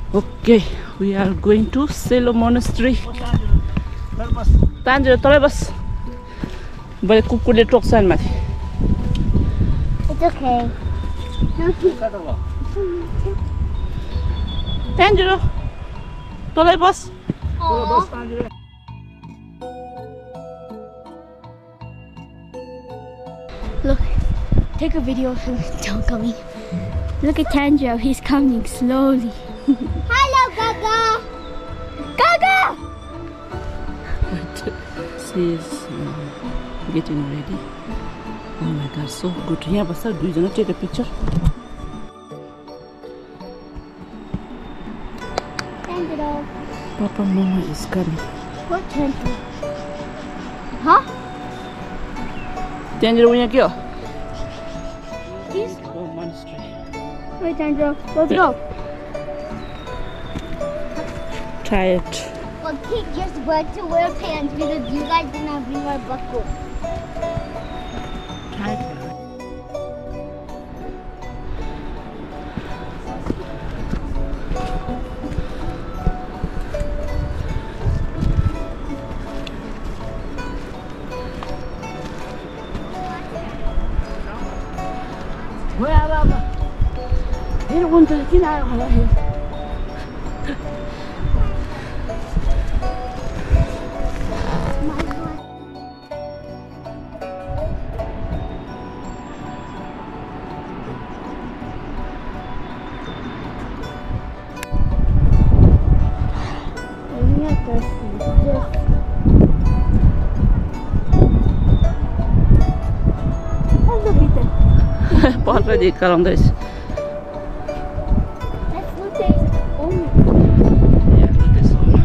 Okay, we are going to Serlo Monastery. Tanjiro, tolong bos. Boleh kukuh dia toksan mati. It's okay. Tanjiro, tolong bos. Look, take a video of him still coming. Look at Tanjiro, he's coming slowly. Hello, Gaga! Gaga! She is getting ready. Oh my god, so good. Yeah, but sir, do you want to take a picture? Tanjiro. Papa Mama is coming. What Tanjiro? Huh? Tanjiro punya kyo? He's... Monastery. Wait, Tanjiro, let's go. Tired. Well, Kate just went to wear pants because you guys did not bring our buckle. Tired. Where are we? Here, one to the kina. Already kalong guys. Let's look at his owner. Yeah, look at this owner.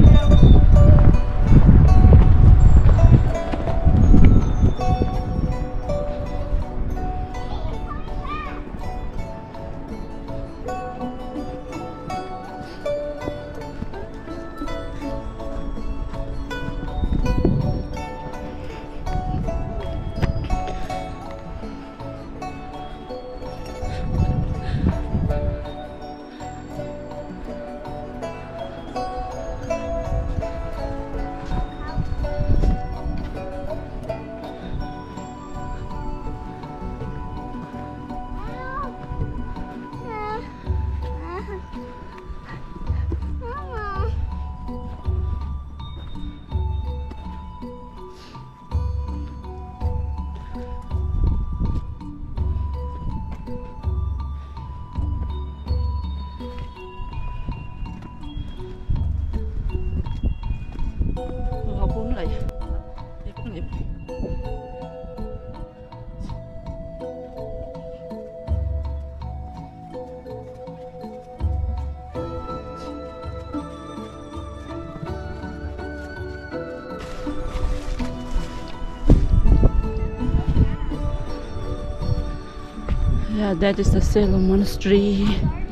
Yeah, that is the Serlo Monastery.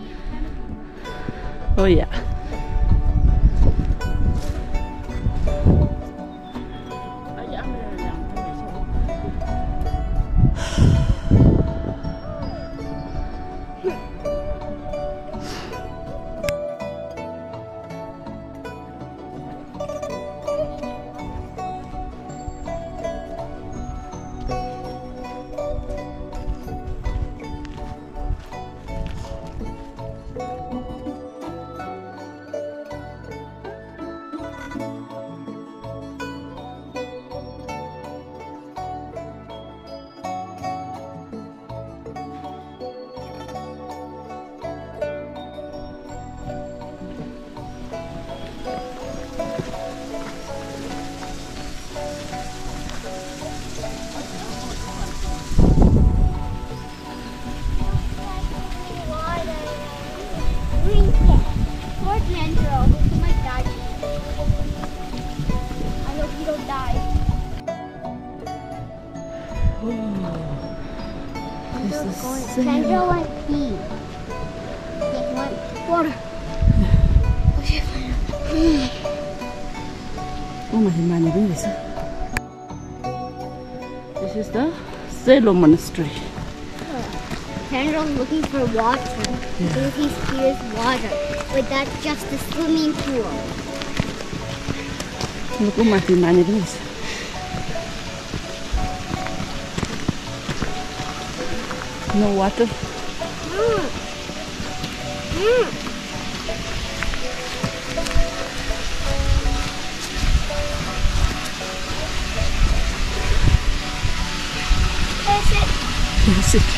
Oh yeah. Sandra wants tea. Yes, water. Oh my goodness. This is the Serlo Monastery. Sandro's looking for water because he hears water. Wait, that's just a swimming pool. Look at Martin Manilis. No water. That's it.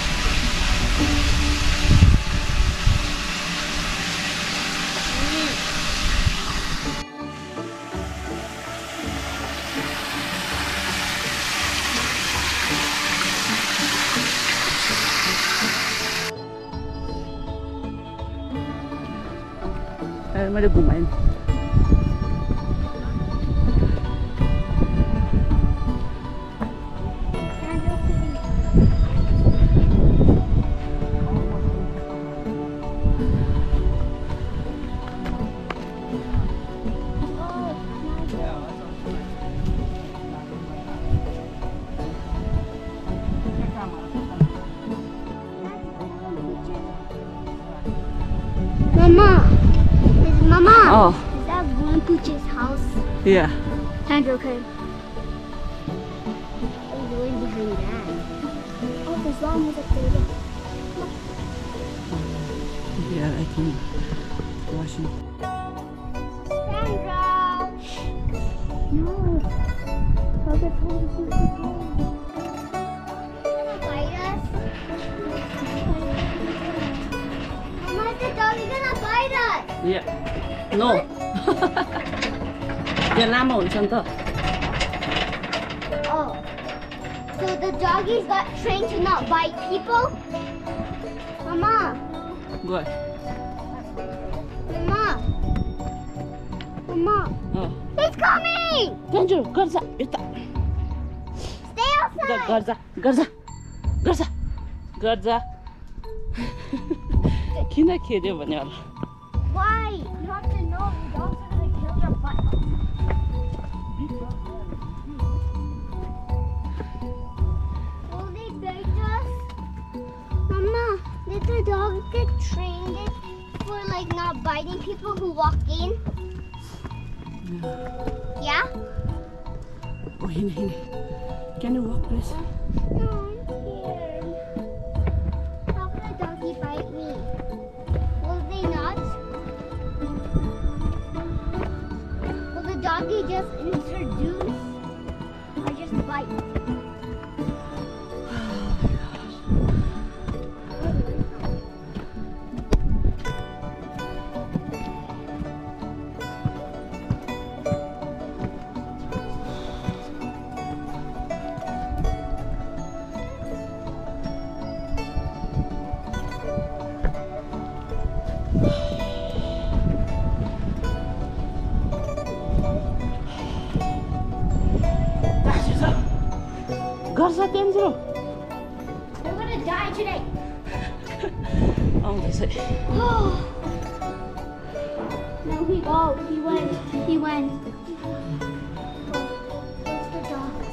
Ada gumain. Mama, Oh. Is that Grandpooch's house? Yeah. Sandra came. What are you doing behind that? Oh, there's llamas up there. Look. Yeah, I can wash it. Sandra! No. I'll get told to do it. Gonna bite us? Mama, is the doggy gonna bite us? Yeah. No. Dia lama हुन्छ नि त. Oh. So the doggies got trained to not bite people? Mama. Good. Mama. Mama. Oh. He's coming! Danger, गर्छ यता. Stay outside! गर्छ, गर्छ. गर्छ. गर्छ. किन खेद्यो भने होला. Why? You have to know the dogs are gonna kill your butt. Will they bite us? Mama, did the dogs get trained for like not biting people who walk in? Yeah? Oh, hini. Can you walk, please? No, I'm scared. How can a doggy bite me? Will they not? Will the doggy just introduce or just bite? गर्छ तेन्जरो. They're gonna die today. आउँदैछ. No, he went. Where's the dogs?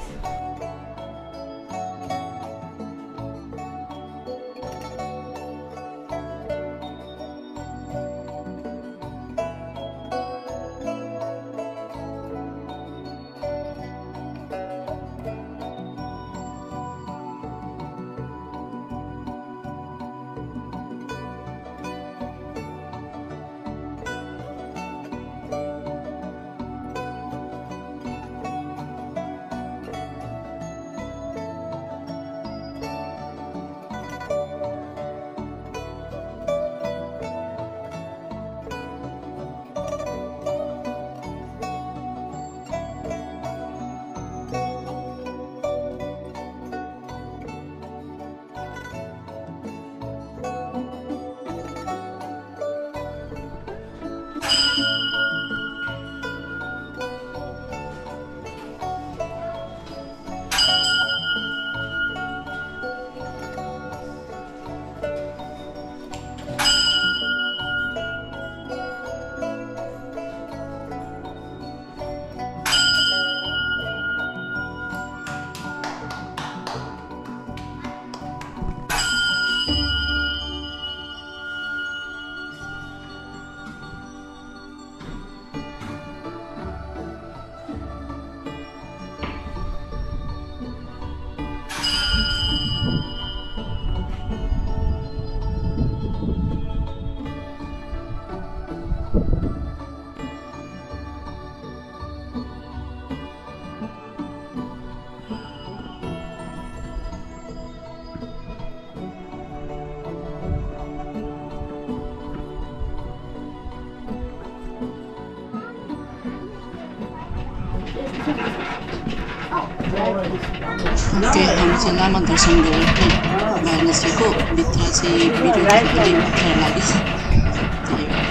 Okay हामी चाहिँ लामा दर्शन गरेर बाहिर निस्केको भित्र चाहिँ भिडियो खिच्ने भित्र लाग्यो त्यही भएर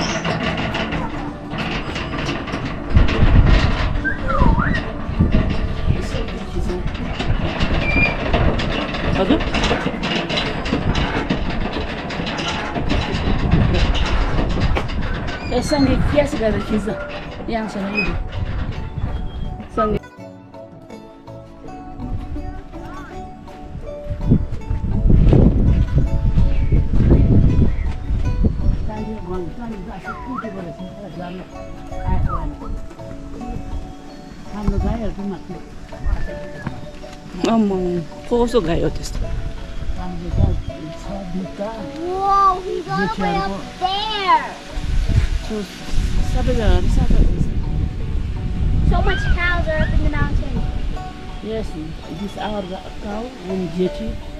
हजुर सँगै क्यास गरेर खिच्छ यहाँसँग सँगै हाम्रो गाईहरूको माथि कसो गाई हो त्यस्तो Whoa, he's all the way up there. So much cows are up in the mountain. Yes, this is our cow and Jetty.